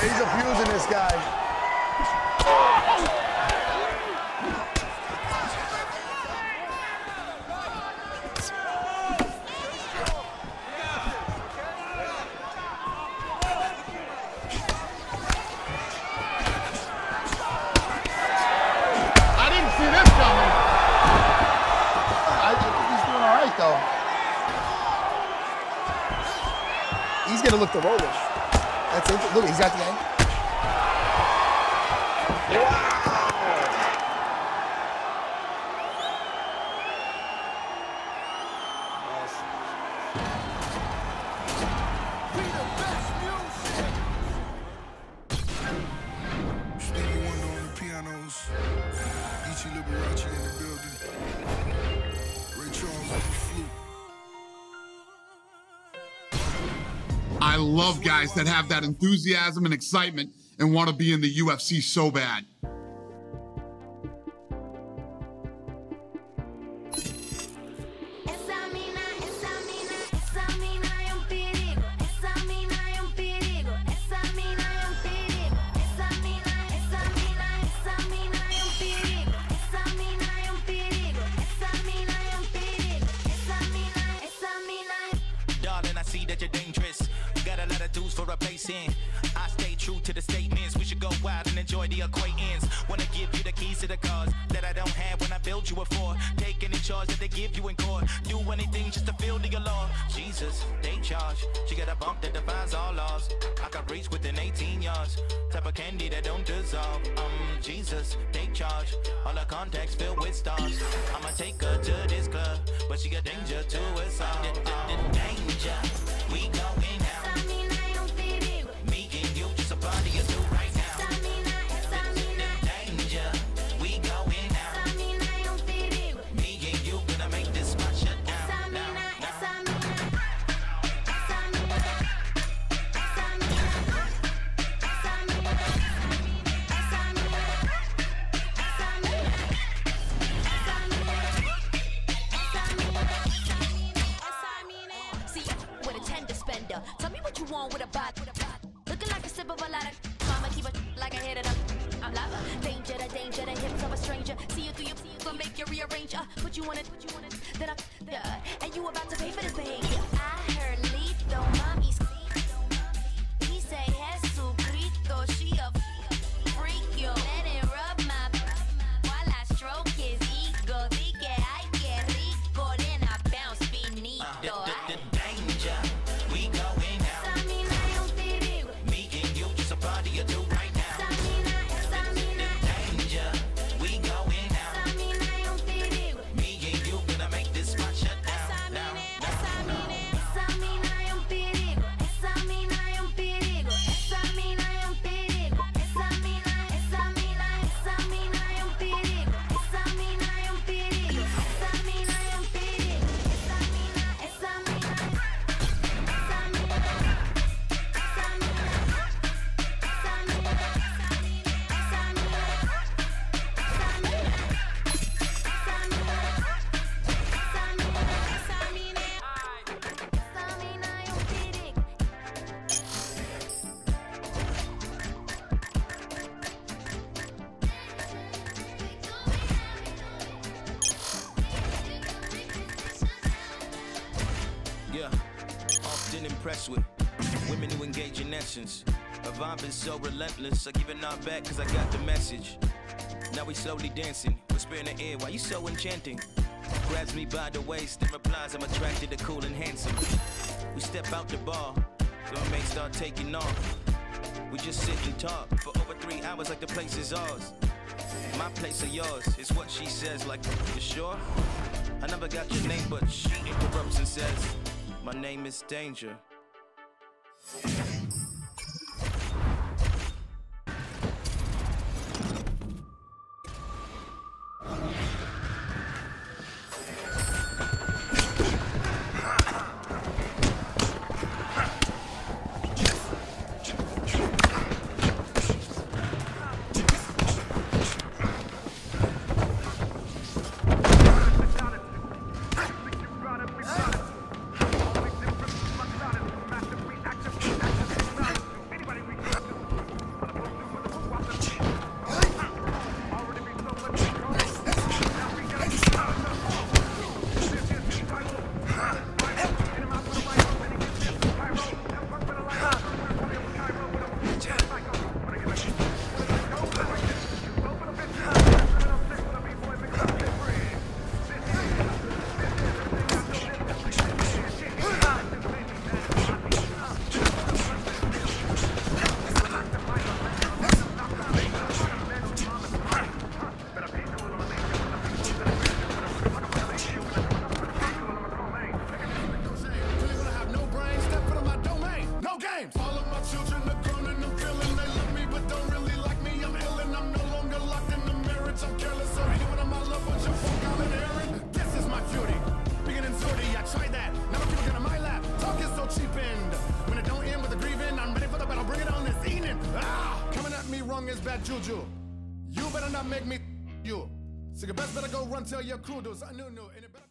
He's abusing this guy. He's gonna look the rollish. That's it. Look, he's got the end. Wow. Stevie Wonder on the pianos. Ichi Liberace in the building. Ray Charles on the flute. I love guys that have that enthusiasm and excitement and want to be in the UFC so bad. Darling, I see that you're dangerous. Got a lot of dues for a place in. I stay true to the statements. We should go wild and enjoy the acquaintance. Wanna give you the keys to the cars that I don't have when I built you a Ford. Take any charge that they give you in court. Do anything just to feel the law. Jesus, they charge. She got a bump that defies all laws. I can reach within 18 yards. Type of candy that don't dissolve. Jesus, take charge. All her contacts filled with stars. I'ma take her to this club, but she got danger to us all. Danger, we going out. Me and you just a party or two right now. Danger, we going out. Me and you gonna make this spot shut down. Tell me what you want with a bot. Looking like a sip of a lot of mama, keep it like I hit it up. I'm lava. Danger, the hips of a stranger. See you through your gonna make you rearrange. Put you on it, then and you about to pay for this behavior. I heard Lito, mommy's he say Jesucristo, she a freak, yo. Let it rub my while I stroke his ego. Dije, ay, que rico, then I bounce finito. Danger, we going out. Me and you just a party or two right now. Danger, we going out. Me and you gonna make this spot shut down. Yeah, often impressed with women who engage in essence. Her vibe is so relentless, I give it not back cause I got the message. Now we slowly dancing, whisper in the air, why you so enchanting? Grabs me by the waist and replies I'm attracted to cool and handsome. We step out the bar, the mates start taking off. We just sit and talk for over 3 hours like the place is ours. My place or yours is what she says, like, you sure? I never got your name, but she interrupts and says, my name is Danger. tongue is bad juju. You better not make me you. So you best better go run tell your crew those. I knew. And it better.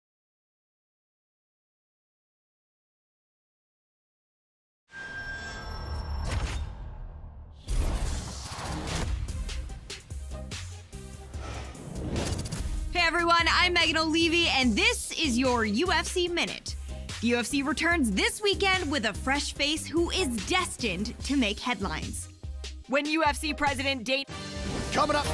Hey everyone, I'm Megan O'Leary, and this is your UFC Minute. The UFC returns this weekend with a fresh face who is destined to make headlines. When UFC President Dana... Coming up.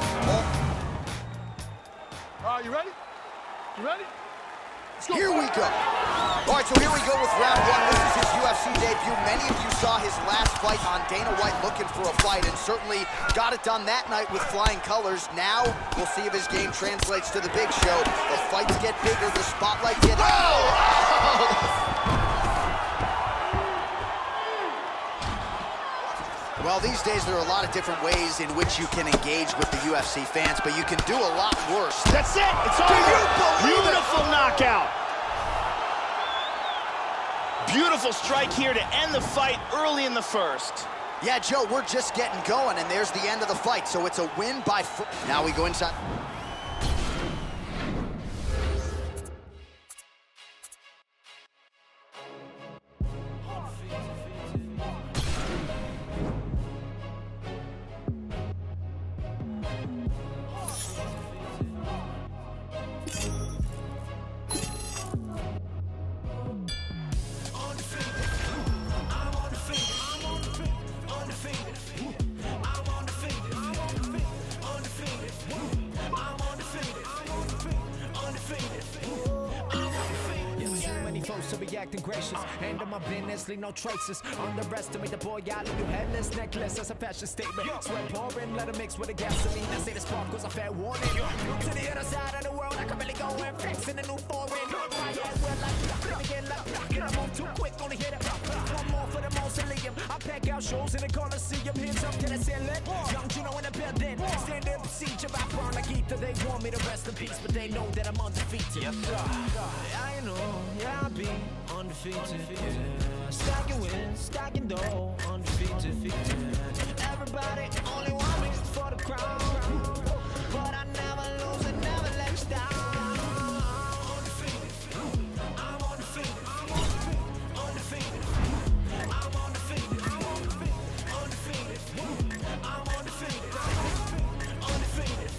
You ready? You ready? Here we go. All right, so here we go with round one. This is his UFC debut. Many of you saw his last fight on Dana White looking for a fight, and certainly got it done that night with flying colors. Now we'll see if his game translates to the big show. The fights get bigger, the spotlight gets... Well, these days there are a lot of different ways in which you can engage with the UFC fans, but you can do a lot worse. That's it! It's over! Beautiful knockout! Beautiful strike here to end the fight early in the first. Yeah, Joe, we're just getting going, and there's the end of the fight, so it's a win by... Now we go inside... To be acting gracious, handle my business, leave no traces. Underestimate the boy, I leave you headless, necklace as a fashion statement. Sweat pouring, let it mix with the gasoline. I say the spark was a fair warning. To the other side of the world, I can really go and flex in a new foreign. My head well like again, like I move too quick, only hit it. One more for the mausoleum. I pack out shows in the Coliseum. Here's up, can I say it? Young Juno in the building. Stand in procedure, I burn like ether. They want me to rest in peace, but they know that I'm undefeated. Yes, sir. I know, yeah, I'll be undefeated, yeah. Stacking wins, stacking dough, undefeated, yeah. Everybody only want me for the crown, but I never lose and never let you down. Undefeated, I'm undefeated, undefeated, I'm undefeated, undefeated, I'm undefeated, undefeated.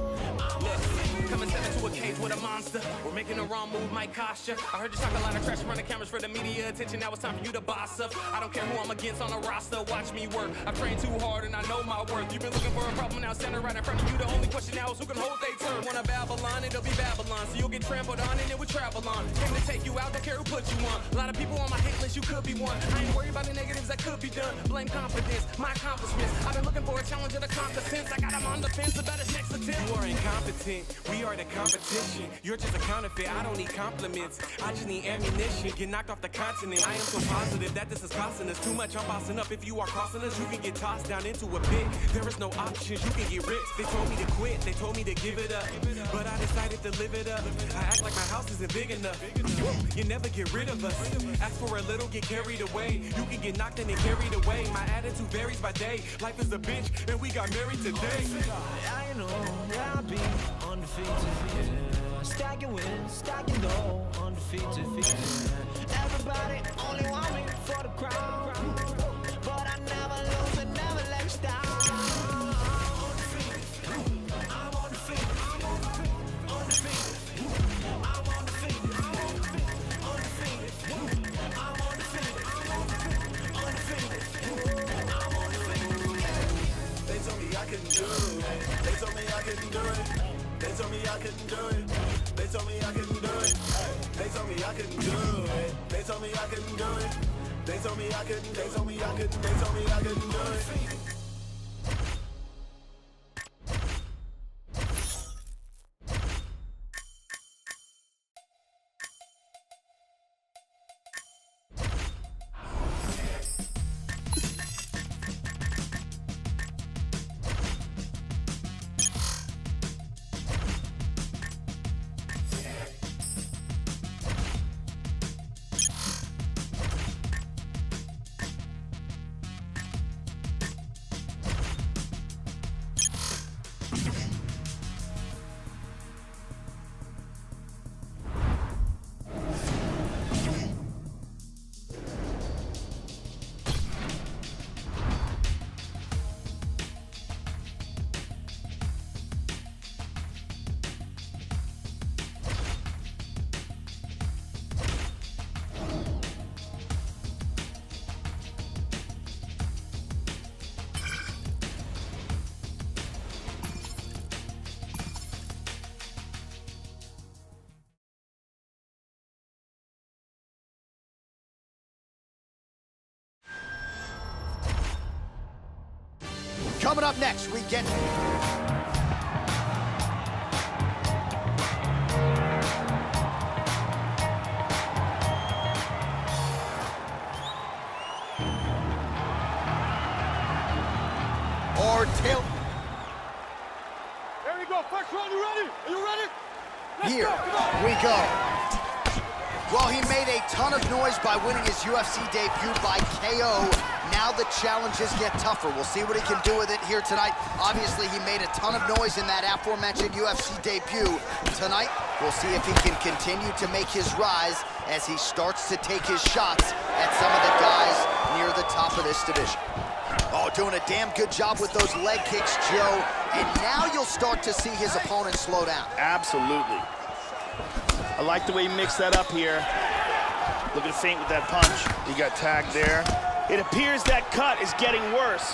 Coming stepping to a cage with a monster. We're making the wrong move, might cost ya. I heard you talk a lot of trash, running cameras for the media attention. Now it's time for you to boss up. I don't care who I'm against on the roster. Watch me work. I've trained too hard and I know my worth. You've been looking for a problem, now center right in front of you. The only question now is who can hold they turn. Wanna Babylon, it'll be Babylon. So you'll get trampled on and it will travel on. Came to take you out, don't care who put you on. A lot of people on my hit list, you could be one. I ain't worried about the negatives that could be done. Blame confidence, my accomplishments. I've been looking for a challenge of the competence. I got them on the fence about his next attempt. You are incompetent, we are the competition. You're just a counterfeit, I don't need compliments. I just need ammunition, get knocked off the continent. I am so positive that this is costing us too much. I'm bossing up, if you are crossing us, you can get tossed down into a pit. There is no options, you can get ripped. They told me to quit, they told me to give it up, but I decided to live it up. I act like my house isn't big enough. You never get rid of us. Ask for a little, get carried away. You can get knocked and then carried away. My attitude varies by day. Life is a bitch, and we got married today. I know, yeah, I'll be undefeated, yeah. Stacking wins, stacking dough, undefeated, yeah. Everybody only want me for the crown, but I never lose and never let you down. I'm undefeated, undefeated, I'm undefeated, undefeated, I'm undefeated, undefeated, I'm undefeated. They told me I couldn't do it. They told me I couldn't do it. They told me I couldn't do it. They told me I couldn't do it. They told me I couldn't do it. They told me I couldn't do it. They told me I couldn't. They told me I couldn't. They told me I couldn't do it. Coming up next, we get... or tail... There we go. First round, you ready? Are you ready? Here we go. Well, he made a ton of noise by winning his UFC debut by KO. Now the challenges get tougher. We'll see what he can do with it here tonight. Obviously, he made a ton of noise in that aforementioned UFC debut. Tonight, we'll see if he can continue to make his rise as he starts to take his shots at some of the guys near the top of this division. Oh, doing a damn good job with those leg kicks, Joe. And now you'll start to see his opponent slow down. Absolutely. I like the way he mixed that up here. Look at feint with that punch. He got tagged there. It appears that cut is getting worse.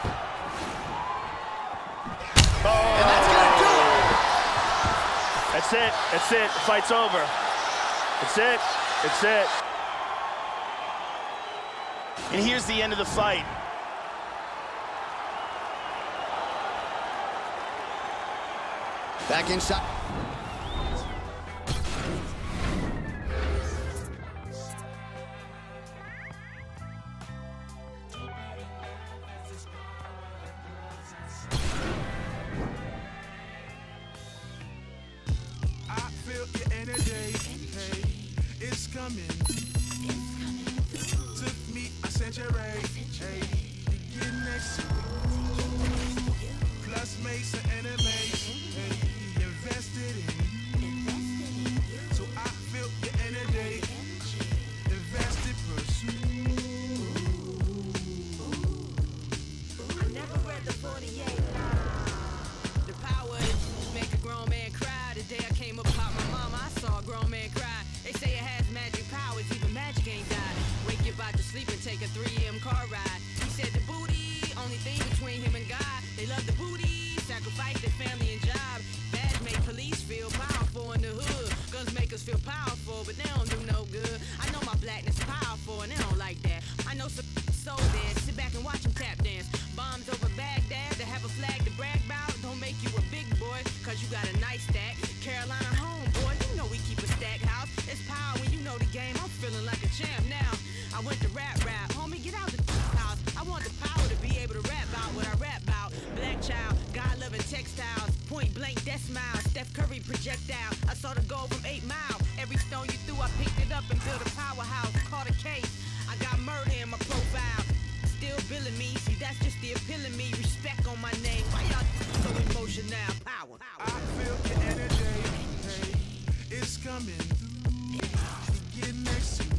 Oh. And that's gonna do it. That's it. That's it. The fight's over. That's it. That's it. And here's the end of the fight. Back inside. I feel your energy, hey, it's coming. Took me a century, hey, to get next to it. Plus made some enemies, hey, invested in. So I feel your energy, invested pursuit. I never read the 48. The power to make a grown man cry. The day I came up out my mama, I saw a grown man cry. They say it has magic powers, even magic ain't died. Wake you out to sleep and take a 3 AM car ride. He said the booty, only thing between him and God. They love the booty, sacrifice their family and job. Badge make police feel powerful in the hood. Guns make us feel powerful, but they don't do no good. I know my blackness is powerful and they don't like that. I know some so dead, sit back and watch them tap dance. Bombs over Baghdad to have a flag to brag about. Don't make you a big boy, cause you got a nice stack. Carolina homeboy, you know we keep a stack house. It's power when you know the game, I'm feeling like a champ now. I went to rap, homie, get out the house. I want the power to be able to rap about what I rap about. Black child, God-loving textiles, point blank, death smile. Steph Curry projectile, I saw the goal from 8 Mile. Every stone you threw, I picked it up and built a powerhouse. Caught a case, I got murder in my profile. Still billing me, see that's just the appeal of me. Respect on my name, why y'all so emotional? Power. I feel your energy, hey, it's coming through. Get next to